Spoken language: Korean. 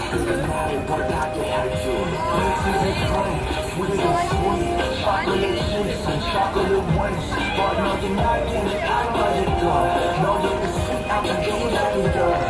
그게 나를 원하게 할줄 This is a dream sweet and sweet chocolate chips and chocolate wings 뻔하게 날 때문에 안 맞을까 너의 그 sweet 앞은 게임이니까